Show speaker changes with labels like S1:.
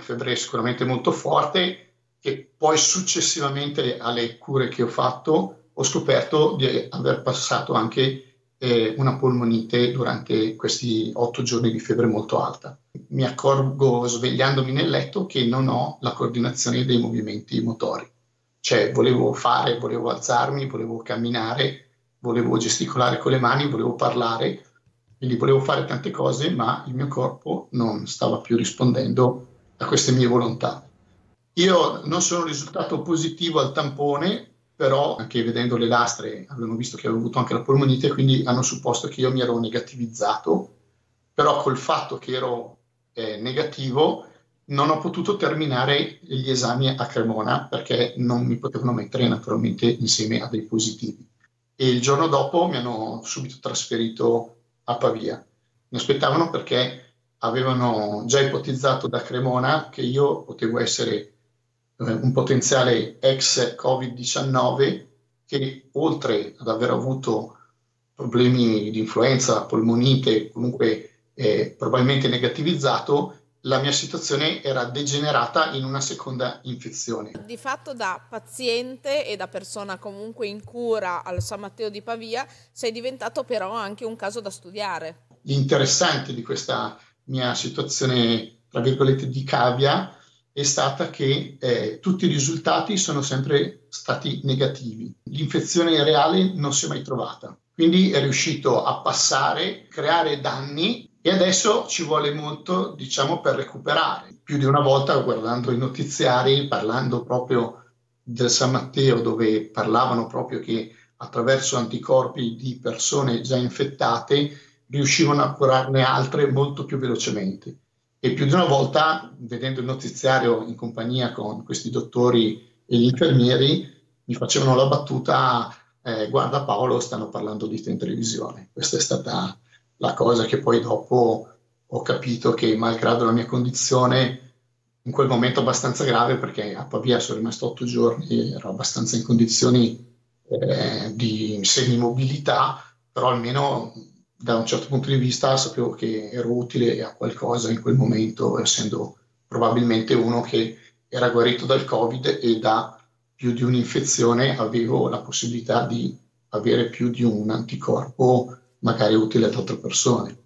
S1: febbre sicuramente molto forte, e poi successivamente alle cure che ho fatto ho scoperto di aver passato anche una polmonite durante questi 8 giorni di febbre molto alta. Mi accorgo svegliandomi nel letto che non ho la coordinazione dei movimenti motori. Cioè volevo alzarmi, volevo camminare, volevo gesticolare con le mani, volevo parlare, quindi volevo fare tante cose, ma il mio corpo non stava più rispondendo a queste mie volontà. Io non sono risultato positivo al tampone, però anche vedendo le lastre avevano visto che avevo avuto anche la polmonite, quindi hanno supposto che io mi ero negativizzato, però col fatto che ero negativo non ho potuto terminare gli esami a Cremona perché non mi potevano mettere naturalmente insieme a dei positivi. E il giorno dopo mi hanno subito trasferito a Pavia. Mi aspettavano perché avevano già ipotizzato da Cremona che io potevo essere un potenziale ex Covid-19 che oltre ad aver avuto problemi di influenza, polmonite, comunque probabilmente negativizzato, la mia situazione era degenerata in una seconda infezione.
S2: Di fatto da paziente e da persona comunque in cura al San Matteo di Pavia sei diventato però anche un caso da studiare.
S1: L'interessante di questa mia situazione, tra virgolette, di cavia è stata che tutti i risultati sono sempre stati negativi. L'infezione reale non si è mai trovata. Quindi è riuscito a passare, creare danni e adesso ci vuole molto, diciamo, per recuperare. Più di una volta guardando i notiziari, parlando proprio del San Matteo, dove parlavano proprio che attraverso anticorpi di persone già infettate riuscivano a curarne altre molto più velocemente. E più di una volta, vedendo il notiziario in compagnia con questi dottori e gli infermieri, mi facevano la battuta, guarda Paolo, stanno parlando di te in televisione. Questa è stata la cosa che poi dopo ho capito che, malgrado la mia condizione, in quel momento abbastanza grave, perché a Pavia sono rimasto 8 giorni, ero abbastanza in condizioni di semimobilità, però almeno da un certo punto di vista sapevo che ero utile a qualcosa in quel momento, essendo probabilmente uno che era guarito dal Covid e da più di un'infezione avevo la possibilità di avere più di un anticorpo magari utile ad altre persone.